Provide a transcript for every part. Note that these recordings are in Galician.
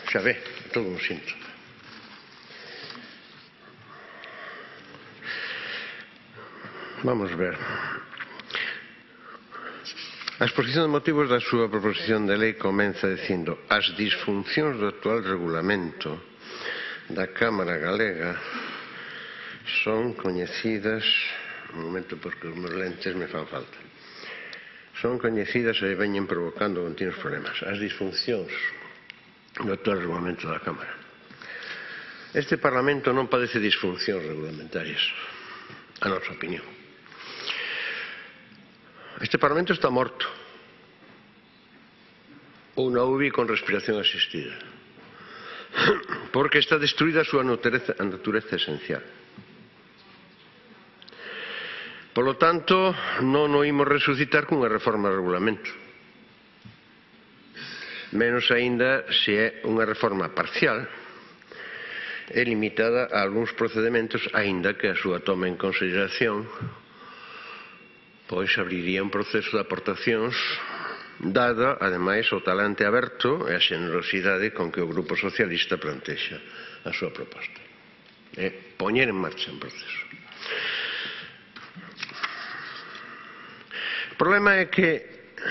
xa ve, todo un síntoma. Vamos ver. A exposición de motivos da súa proposición de lei comeza dicindo: as disfuncións do actual regulamento da Cámara Galega son coñecidas, un momento porque os meus lentes me fan falta, son coñecidas e veñen provocando continuos problemas. As disfuncións do actual regulamento da Cámara. Este Parlamento non padece disfuncións regulamentarias, a nosa opinión. Este Parlamento está morto. Unha UBI con respiración asistida. Porque está destruída a súa natureza esencial. Polo tanto, non o imos resucitar cunha reforma do regulamento. Menos aínda se é unha reforma parcial e limitada a algúns procedementos, aínda que a súa toma en consideración pois abriría un proceso de aportacións, dada, ademais, o talante aberto e a xenerosidade con que o Grupo Socialista plantexa a súa proposta. Poñer en marcha un proceso. O problema é que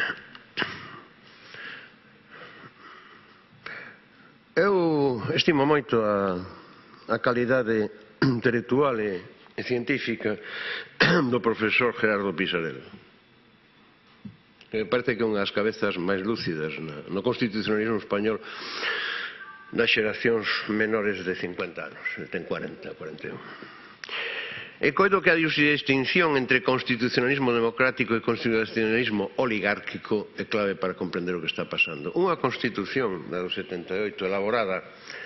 eu estimo moito a calidade intelectual e científica do profesor Gerardo Pisarello, que me parece que é unha das cabezas máis lúcidas no constitucionalismo español das xeracións menores de 50 anos, ten 40, 41. E coido que a distinción entre constitucionalismo democrático e constitucionalismo oligárquico é clave para comprender o que está pasando. Unha constitución da do 78 elaborada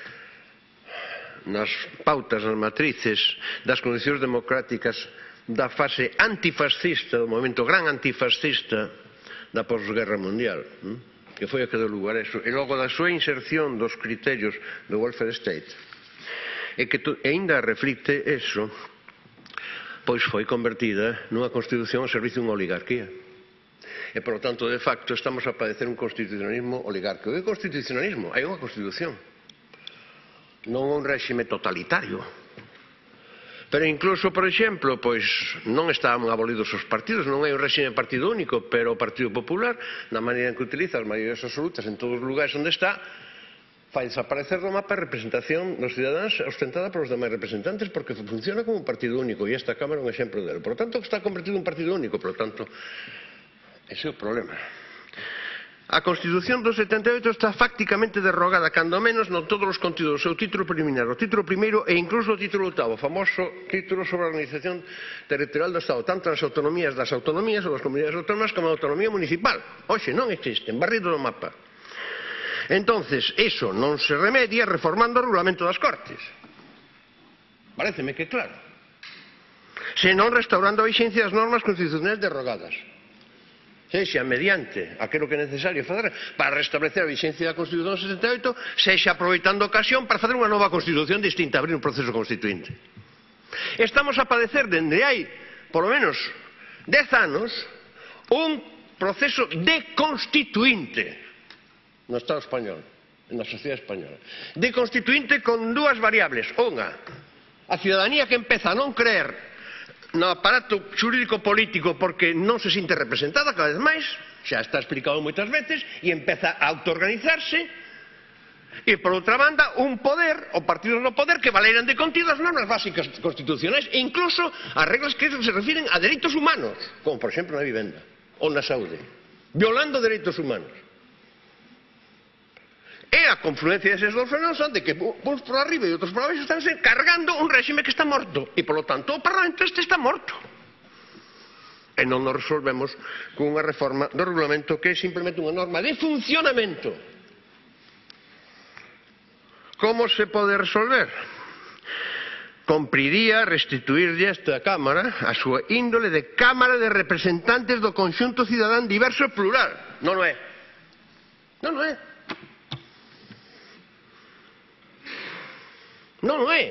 nas pautas, nas matrices das condicións democráticas da fase antifascista, do movimento gran antifascista da posguerra mundial, que foi a que deu lugar a eso, e logo da súa inserción dos criterios do welfare state, e que aínda reflicte eso, pois foi convertida nunha constitución ao servicio dunha oligarquía. E, por lo tanto, de facto, estamos a padecer un constitucionalismo oligárquico. E o constitucionalismo? Hai unha constitución, non un réxime totalitario. Pero incluso, por exemplo, pois non estaban abolidos os partidos, non hai un réxime de partido único, pero o Partido Popular, na maneira en que utiliza as maiorías absolutas en todos os lugares onde está, fai desaparecer do mapa a representación dos cidadáns ostentada por os demais representantes, porque funciona como un partido único, e esta Cámara é un exemplo dele. Por lo tanto, está convertido en un partido único, por lo tanto, ese é o problema. A Constitución do 78 está facticamente derrogada, cando menos non todos os contidos do seu título preliminar, o título primeiro e incluso o título octavo, o famoso título sobre a organización territorial do Estado, tanto nas autonomías das autonomías ou das comunidades autónomas como a autonomía municipal. Hoxe non existen, barrido do mapa. Entonces, eso non se remedia reformando o regulamento das Cortes. Paréceme que claro. Senón restaurando a vixencia das normas constitucionais derrogadas. Sexa mediante aquilo que é necesario fazer para restablecer a vixencia da Constitución 68, sexa aproveitando a ocasión para fazer unha nova Constitución distinta, abrir un proceso constituinte. Estamos a padecer dende hai, polo menos, 10 anos, un proceso deconstituinte no Estado español, na sociedade española. Deconstituinte con dúas variables. Unha, a cidadanía que empeza a non creer no aparato xurídico político porque non se sinte representada cada vez máis, xa está explicado moitas veces, e empeza a autoorganizarse, e por outra banda un poder, o partido no poder, que valeran de contido as normas básicas constitucionais e incluso as reglas que se refiren a dereitos humanos, como por exemplo na vivenda ou na saúde, violando dereitos humanos. E a confluencia deses dous fenómenos son de que uns por arriba e outros por abaixo están cargando un réxime que está morto. E, polo tanto, o Parlamento este está morto. E non nos resolvemos con unha reforma do regulamento que é simplemente unha norma de funcionamento. Como se pode resolver? Compriría restituirlle a esta Cámara a súa índole de Cámara de representantes do conxunto cidadán diverso e plural. Non o é. Non o é. Non o é.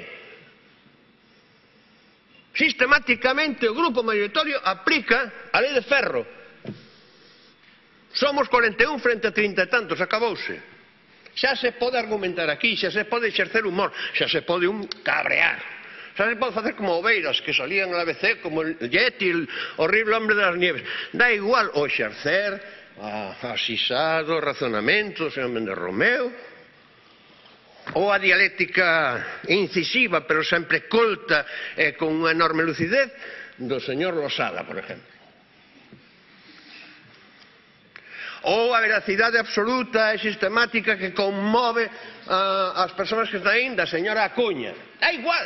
Sistemáticamente o grupo maioritario aplica a lei de ferro. Somos 41 frente a 30 e tantos, acabouse. Xa se pode argumentar aquí, xa se pode exercer humor, xa se pode cabrear. Xa se pode facer como Oveiras, que salían en la ABC como el Yeti, el horrible hombre de las nieves. Da igual o exercer asisado, razonamento do señor Méndez Romeu, ou a dialéctica incisiva, pero sempre culta e con unha enorme lucidez, do señor Losada, por exemplo. Ou a veracidade absoluta e sistemática que conmove as persoas que están aí da señora Acuña. Da igual.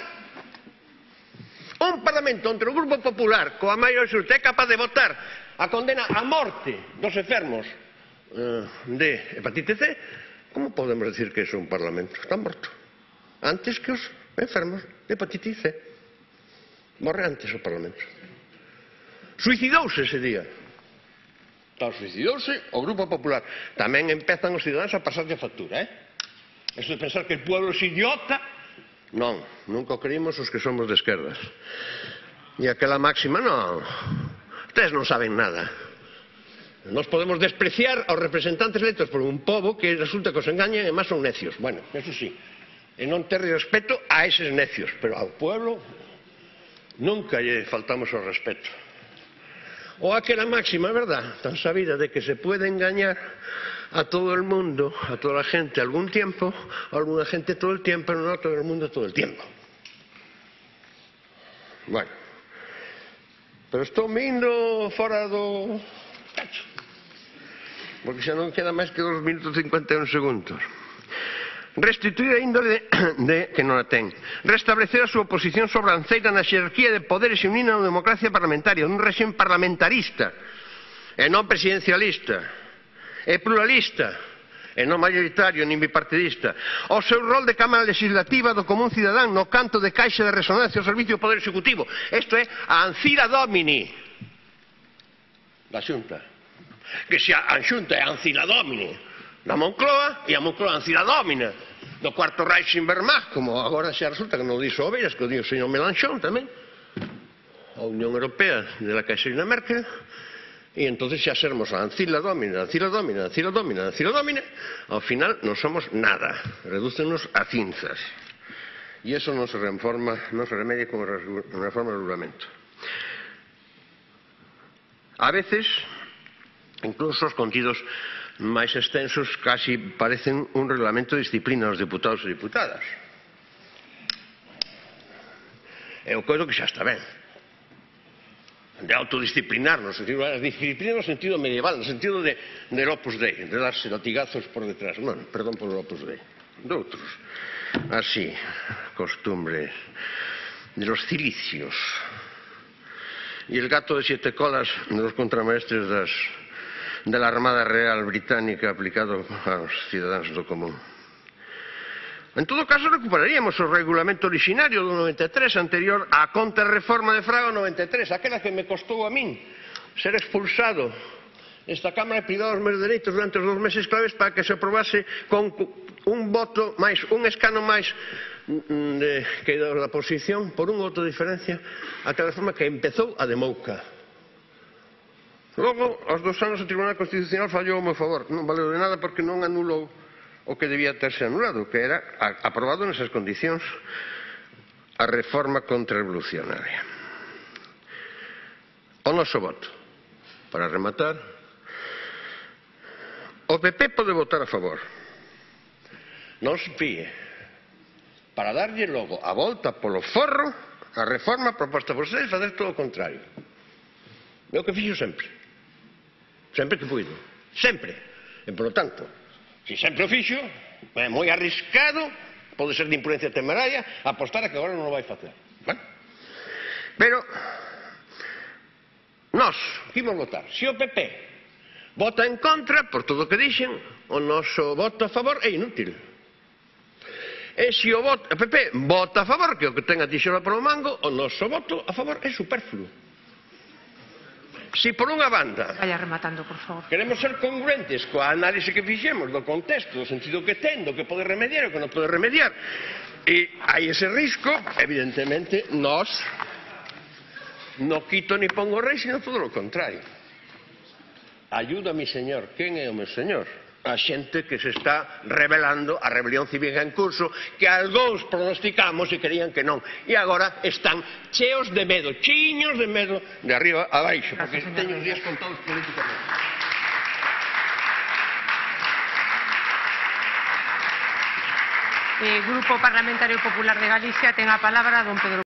Un parlamento onde o Grupo Popular, coa maioría absoluta, é capaz de votar a condena a morte dos enfermos de hepatite C, como podemos decir que é un parlamento? Está morto. Antes que os enfermos de hepatite C. Morre antes o parlamento. Suicidouse ese día. Suicidouse o Grupo Popular. Tamén empezan os ciudadanos a pasarlle a factura, Eso de pensar que o pueblo é idiota, non, nunca o creímos os que somos de esquerdas. E aquela máxima, non, ustedes non saben nada. Nos podemos despreciar aos representantes electos por un pobo que resulta que os engañan e máis son necios. Bueno, eso sí, e non ter respeto a eses necios, pero ao pueblo nunca lle faltamos o respeto. O aquela máxima, verdad, tan sabida de que se puede engañar a todo el mundo, a toda la gente algún tiempo, a alguna gente todo el tiempo, pero no a todo el mundo todo el tiempo. Bueno, pero estou me indo fora do cacho, porque xa non queda máis que 2 minutos e 51 segundos. Restituir a índole que non a ten. Restablecer a súa posición sobranceira na xerarquía de poderes e unir na democracia parlamentaria, un réxime parlamentarista, e non presidencialista, e pluralista, e non mayoritario nin bipartidista. O seu rol de Cámara Legislativa do común cidadán no canto de caixa de resonancia ao servicio do Poder Executivo. Isto é a Ancira Domini da Xunta. Que se a Xunta é a Ancira Domini da Moncloa e a Moncloa Ancira Domina do Cuarto Reich sin Wehrmacht, como agora xa resulta que non dixo Oveiras, que o dixo o señor Mélenchon tamén, a Unión Europea de la Caixerina Merkel, e entonces xa sermos a Ancira Domina, Ancira Domina, Ancira Domina, Ancira Domina, ao final non somos nada, redúcenos a cinzas. E eso non se remedia con unha reforma do regulamento. A veces, incluso os contidos máis extensos casi parecen un reglamento de disciplina aos deputados e diputadas. É o coido que xa está ben. De autodisciplinarnos, disciplina no sentido medieval, no sentido de Opus Dei, de darse latigazos por detrás. Non, perdón por Opus Dei, de outros. Así, costumbres de los cilicios. E el gato de 7 colas de los contramaestres de la Armada Real Británica aplicado aos cidadáns do común. En todo caso, recuperaríamos o regulamento originario do 93, anterior á contrarreforma de Fraga 93, aquela que me costou a min ser expulsado esta Cámara e privado os meus dereitos durante os 2 meses claves para que se aprobase con un voto máis, un escano máis que da oposición, por un voto de diferencia, aquela reforma que empezou a demouca. Logo, aos 2 anos, o Tribunal Constitucional fallou ao meu favor. Non valeu de nada porque non anulou o que debía terse anulado, que era aprobado nesas condicións a reforma contrarrevolucionaria. O noso voto, para rematar, o PP pode votar a favor. Non se fíe, para darlle logo a volta polo forro a reforma proposta por vocês, fazer todo o contrario. É o que fixo sempre. Sempre que puido. Sempre. E, por lo tanto, se sempre o fixo, é moi arriscado, pode ser de imprudencia temeraria, apostar a que agora non o vai facer. Bueno. Pero, nós, que imos votar? Se o PP vota en contra, por todo o que dixen, o noso voto a favor é inútil. E se o PP vota a favor, que é o que ten a tixola polo mango, o noso voto a favor é superfluo. Se por unha banda vaya rematando, por favor, queremos ser congruentes coa análise que fixemos do contexto, do sentido que ten, do que pode remediar e o que non pode remediar, e hai ese risco, evidentemente, nós non quito ni pongo rei, sino todo o contrario. Ayuda, mi señor. Quen é o meu señor? a xente que se está rebelando, a rebelión civil en curso, que algúns pronosticamos e querían que non. E agora están cheos de medo, chiños de medo, de arriba a baixo, porque teño os días contados políticamente. Grupo Parlamentario Popular de Galicia, ten a palabra don Pedro